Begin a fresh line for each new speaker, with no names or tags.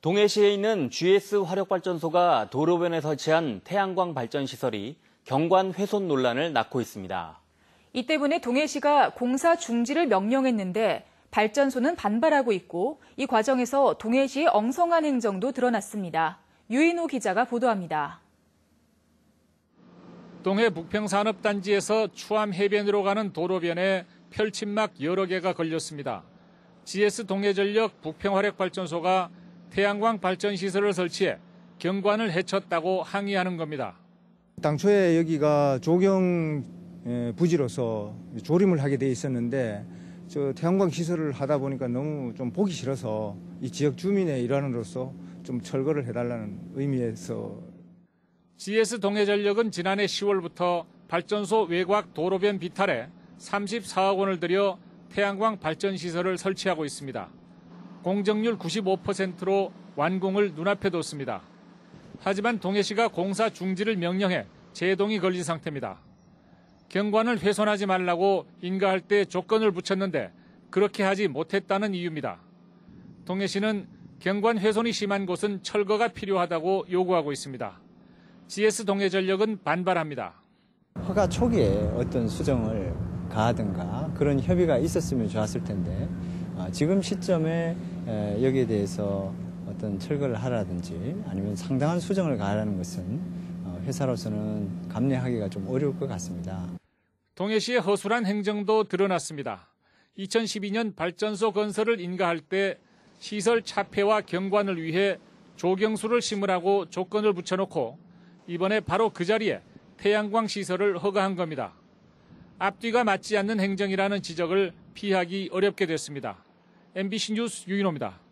동해시에 있는 GS 화력발전소가 도로변에 설치한 태양광 발전 시설이 경관 훼손 논란을 낳고 있습니다.
이 때문에 동해시가 공사 중지를 명령했는데 발전소는 반발하고 있고 이 과정에서 동해시의 엉성한 행정도 드러났습니다. 유인호 기자가 보도합니다.
동해 북평산업단지에서 추암 해변으로 가는 도로변에 펼침막 여러 개가 걸렸습니다. GS 동해전력 북평화력발전소가 태양광 발전시설을 설치해 경관을 해쳤다고 항의하는 겁니다.
당초에 여기가 조경 부지로서 조림을 하게 돼 있었는데 태양광 시설을 하다 보니까 너무 좀 보기 싫어서 이 지역 주민의 일환으로서 좀 철거를 해달라는 의미에서.
GS 동해전력은 지난해 10월부터 발전소 외곽 도로변 비탈에 34억 원을 들여 태양광 발전시설을 설치하고 있습니다. 공정률 95%로 완공을 눈앞에 뒀습니다. 하지만 동해시가 공사 중지를 명령해 제동이 걸린 상태입니다. 경관을 훼손하지 말라고 인가할 때 조건을 붙였는데 그렇게 하지 못했다는 이유입니다. 동해시는 경관 훼손이 심한 곳은 철거가 필요하다고 요구하고 있습니다. GS 동해전력은 반발합니다.
허가 초기에 어떤 수정을 가하든가 그런 협의가 있었으면 좋았을 텐데 지금 시점에 여기에 대해서 어떤 철거를 하라든지 아니면 상당한 수정을 가하라는 것은 회사로서는 감내하기가 좀 어려울 것 같습니다.
동해시의 허술한 행정도 드러났습니다. 2012년 발전소 건설을 인가할 때 시설 차폐와 경관을 위해 조경수를 심으라고 조건을 붙여놓고 이번에 바로 그 자리에 태양광 시설을 허가한 겁니다. 앞뒤가 맞지 않는 행정이라는 지적을 피하기 어렵게 됐습니다. MBC 뉴스 유인호입니다.